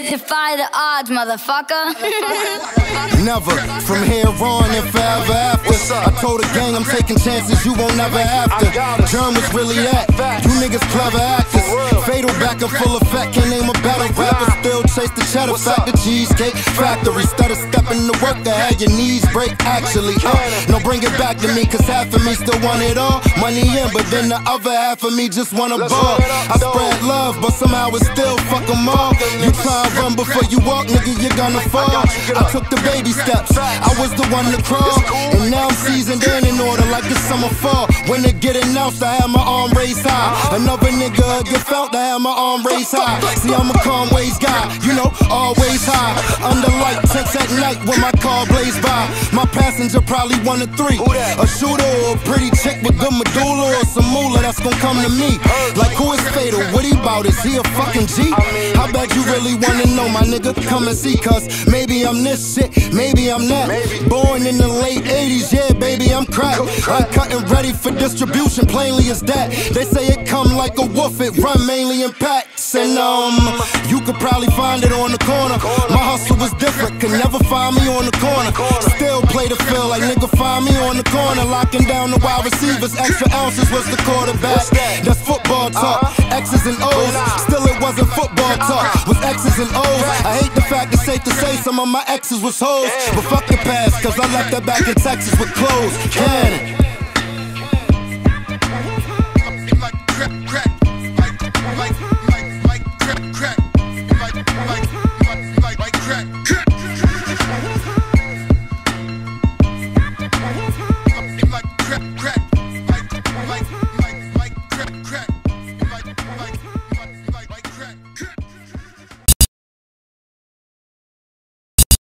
Defy the odds, motherfucker. Never, from here on and forever after. I told the gang I'm taking chances you won't never have to. Germ was really that, you niggas clever actors. Fatal back in full effect, can't name a better rapper. Still chase the cheddar, fact the Cheesecake Factory. Started stepping to work, I had your knees break actually. No, bring it back to me, cause half of me still want it all. Money in, but then the other half of me just want a ball. I spread love, but somehow it's still fuck them all. You try and run before you walk, nigga, you're gonna fall. I took the baby steps, I was the one to crawl. And now I'm seasoned in order like the summer fall. When it get announced, I have my arm raised high. Another nigga get felt, I have my arm raised high. See, I'm a calm ways guy, you know, always high. Under light, tense at night when my car blazed by. My passenger probably 1 of 3. A shooter or a pretty chick with good medulla, or some moolah that's gon' come to me. Like who is Fatal? What he bout? Is he a fucking G? How bad you really wanna know, my nigga? Come and see, cause maybe I'm this shit, maybe I'm that. Born in the late 80s, yeah, baby, I'm crack. Uncut and ready for distribution, plainly as that. They say it come like a wolf, it run mainly in packs. And you could probably find it on the corner. My hustle was different, could never find me on the corner. Still play the field like nigga, find me on the corner. Locking down the wide receivers, extra ounces was the quarterback. That's football talk, X's and O's. Still it wasn't football talk, was X's and O's. I hate the fact it's safe to say some of my exes was hoes. But fuck the past, cause I left that back in Texas with clothes. Cannon.